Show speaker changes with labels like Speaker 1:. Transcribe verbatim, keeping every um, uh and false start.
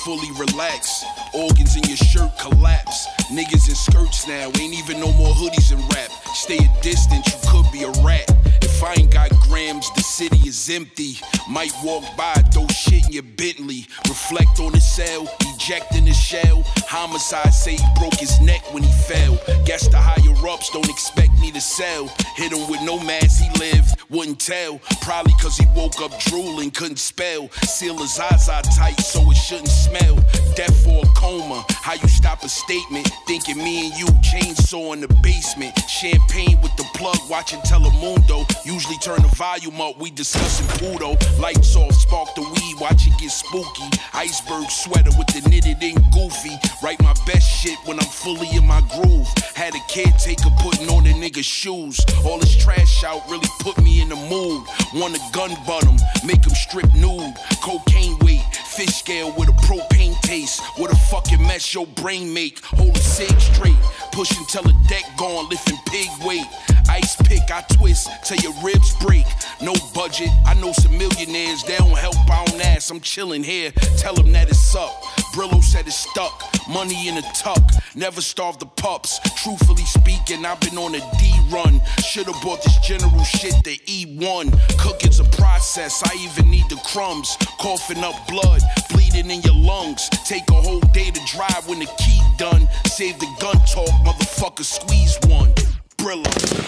Speaker 1: fully relaxed. Organs in your shirt collapse. Niggas in skirts now, ain't even no more hoodies in rap. Stay a distance, you could be a rat. If I ain't got grams, the city is empty. Might walk by, throw shit in your Bentley. Reflect on the cell, eject in the shell. Homicide say he broke his neck when he fell. Guess the higher ups don't expect me to sell. Hit him with no mask, he lived, wouldn't tell. Probably cause he woke up drooling, couldn't spell. Seal his eyes out tight so it shouldn't smell. Death or a coma, how you stop a statement? Thinking me and you, chainsaw in the basement. Champagne with the plug, watching Telemundo. Usually turn the volume up, we discussing Pluto. Lights off, spark the weed, watch it get spooky. Iceberg sweater with the knitted in goofy. Write my best shit when I'm fully in my groove. Had a caretaker putting on a nigga's shoes. All this trash out really put me in the mood. Want a gun butt him, make him strip nude. Cocaine weight, fish scale with a propane taste. What a fucking mess your brain make. Hold a cig straight, push until the deck gone, lifting pig weight. Ice pick, I twist till your ribs break. No budget, I know some millionaires, they don't help, I don't ask. I'm chilling here, tell them that it's up. Brillo said it's stuck, money in a tuck. Never starve the pups, truthfully speaking, I've been on a D run. Should've bought this general shit, the E one. Cooking's a process, I even need the crumbs. Coughing up blood, bleeding in your lungs. Take a whole day to drive when the key done. Save the gun talk, motherfucker, squeeze one. Brillo.